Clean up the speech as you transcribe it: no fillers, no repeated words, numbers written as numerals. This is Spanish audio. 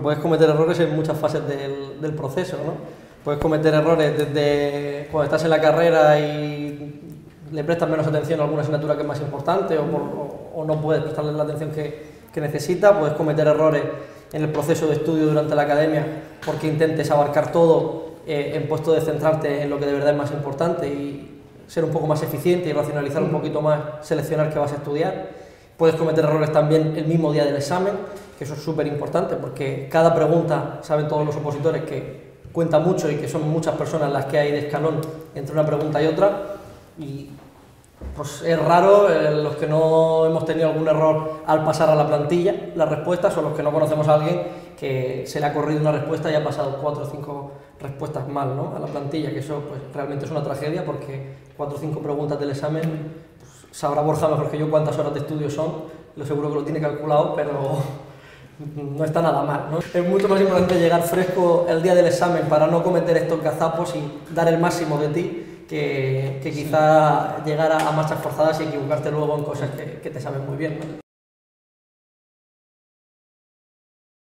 Puedes cometer errores en muchas fases del proceso, ¿no? Puedes cometer errores desde cuando estás en la carrera y le prestas menos atención a alguna asignatura que es más importante o no puedes prestarle la atención que necesita. Puedes cometer errores en el proceso de estudio durante la academia porque intentes abarcar todo en puesto de centrarte en lo que de verdad es más importante y ser un poco más eficiente y racionalizar un poquito más, seleccionar qué vas a estudiar. Puedes cometer errores también el mismo día del examen, que eso es súper importante porque cada pregunta, saben todos los opositores que cuenta mucho y que son muchas personas las que hay de escalón entre una pregunta y otra, y pues es raro los que no hemos tenido algún error al pasar a la plantilla las respuestas, o los que no conocemos a alguien que se le ha corrido una respuesta y ha pasado 4 o 5 respuestas mal, ¿no?, a la plantilla, que eso pues realmente es una tragedia porque 4 o 5 preguntas del examen, pues, sabrá Borja mejor que yo cuántas horas de estudio son, lo seguro que lo tiene calculado, pero no está nada mal, ¿no? Es mucho más importante llegar fresco el día del examen para no cometer estos gazapos y dar el máximo de ti que quizá llegar a marchas forzadas y equivocarte luego en cosas que te saben muy bien, ¿no?